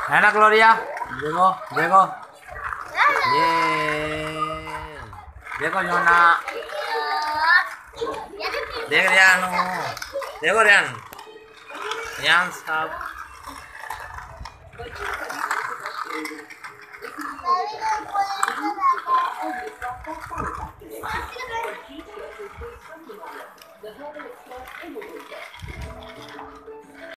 Ana Gloria, देखो देखो ये देखो जोना देख रियान देखो रियान रियान साहब